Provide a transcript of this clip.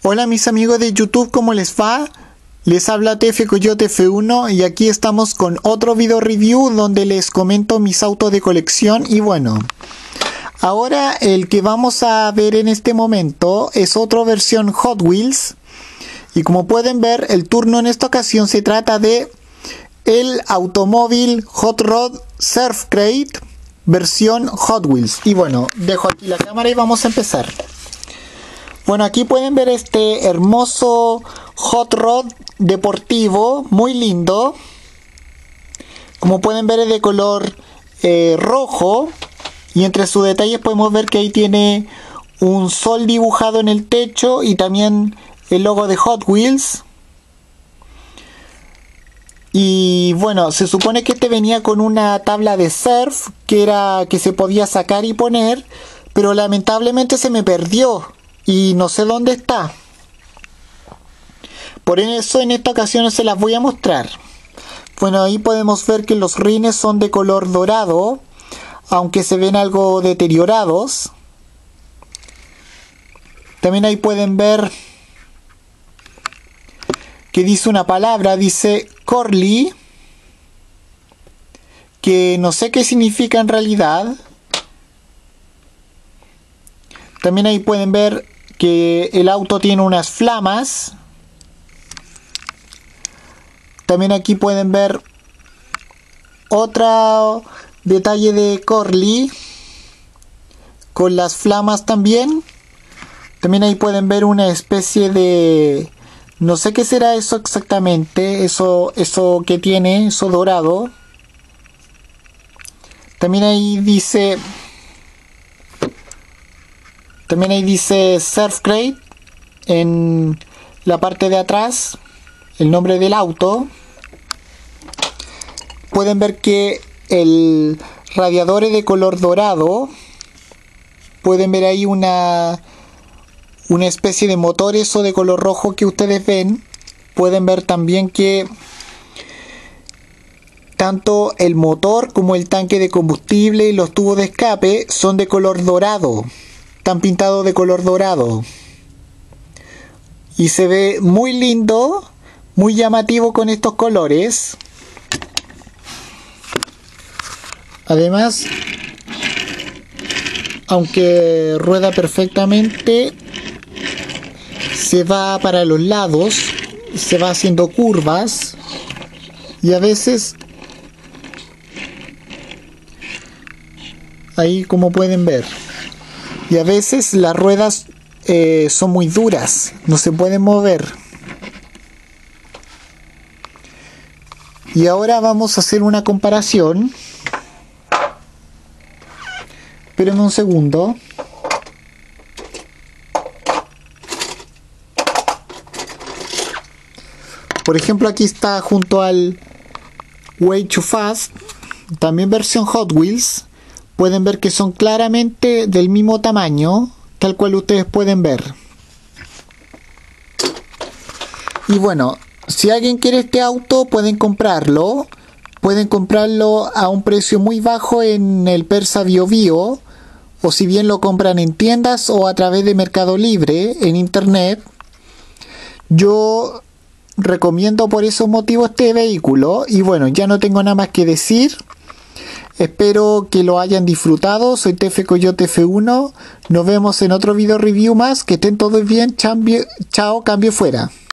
Hola mis amigos de YouTube, ¿cómo les va? Les habla TF Coyote F1 y aquí estamos con otro video review donde les comento mis autos de colección. Y bueno, ahora el que vamos a ver en este momento es otra versión Hot Wheels. Y como pueden ver, el turno en esta ocasión se trata de el automóvil Hot Rod Surf Crate versión Hot Wheels. Y bueno, dejo aquí la cámara y vamos a empezar. Bueno, aquí pueden ver este hermoso Hot Rod deportivo, muy lindo. Como pueden ver es de color rojo. Y entre sus detalles podemos ver que ahí tiene un sol dibujado en el techo y también el logo de Hot Wheels. Y bueno, se supone que este venía con una tabla de surf que se podía sacar y poner, pero lamentablemente se me perdió y no sé dónde está. Por eso en esta ocasión se las voy a mostrar. Bueno, ahí podemos ver que los rines son de color dorado, aunque se ven algo deteriorados. También ahí pueden ver que dice una palabra, dice Corley, que no sé qué significa en realidad. También ahí pueden ver que el auto tiene unas flamas. También aquí pueden ver otro detalle de Corley con las flamas también. También ahí pueden ver una especie de... no sé qué será eso exactamente, eso que tiene, eso dorado. También ahí dice Surf Crate en la parte de atrás, el nombre del auto. Pueden ver que el radiador es de color dorado. Pueden ver ahí una especie de motor, eso de color rojo que ustedes ven. Pueden ver también que tanto el motor como el tanque de combustible y los tubos de escape son de color dorado. Están pintados de color dorado. Y se ve muy lindo, muy llamativo con estos colores. Además, aunque rueda perfectamente, se va para los lados, se va haciendo curvas y a veces, ahí como pueden ver, y a veces las ruedas son muy duras, no se pueden mover. Y ahora vamos a hacer una comparación. Espérenme un segundo. Por ejemplo, aquí está junto al Way Too Fast, también versión Hot Wheels. Pueden ver que son claramente del mismo tamaño, tal cual ustedes pueden ver. Y bueno, si alguien quiere este auto, pueden comprarlo. Pueden comprarlo a un precio muy bajo en el Persa Bio Bio, o si bien lo compran en tiendas o a través de Mercado Libre en internet. Yo recomiendo por esos motivos este vehículo. Y bueno, ya no tengo nada más que decir. Espero que lo hayan disfrutado. Soy TF Coyote F1. Nos vemos en otro video review más. Que estén todos bien. Chao, cambio fuera.